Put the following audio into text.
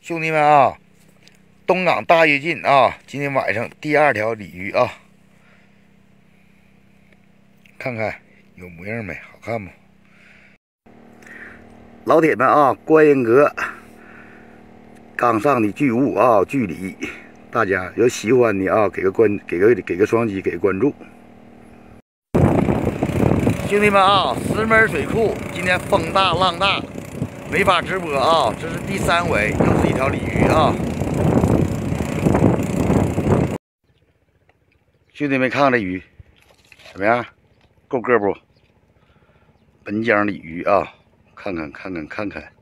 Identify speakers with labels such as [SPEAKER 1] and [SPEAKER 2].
[SPEAKER 1] 兄弟们啊，东港大跃进啊，今天晚上第2条鲤鱼啊，看看有模样没？好看不？老铁们啊，观音阁刚上的巨物啊，巨鲤，大家有喜欢的啊，给个双击，给个关注。兄弟们啊，石门水库今天风大浪大，没法直播啊，这是第3回，又是一条鲤鱼啊。兄弟们看看这鱼怎么样？够个不？本江鲤鱼啊，看看。